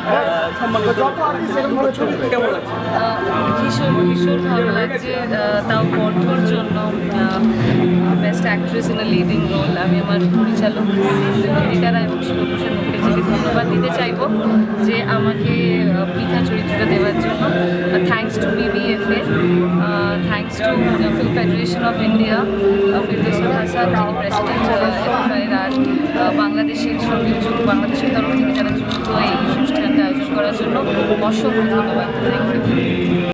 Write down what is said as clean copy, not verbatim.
কেমন লাগছে? ভীষণ ভালো লাগছে, তাও কণ্ঠর জন্য best actress in a leading role. আমি আমার পরিচালক নন্দিতা রায় এবং শিবভূষণ মুখার্জিকে ধন্যবাদ দিতে চাইব যে আমাকে পৃথা চরিত্রটা দেওয়ার জন্য। Thanks to BBFA, thanks to film federation of India, Firdausul Hasan যিনি প্রেসিডেন্ট FFI, আর বাংলাদেশের সঙ্গে বাংলাদেশের তরফ থেকে যারা যুক্ত এই অনুষ্ঠানটা আয়োজন করার জন্য অসংখ্য ধন্যবাদ। Thank you.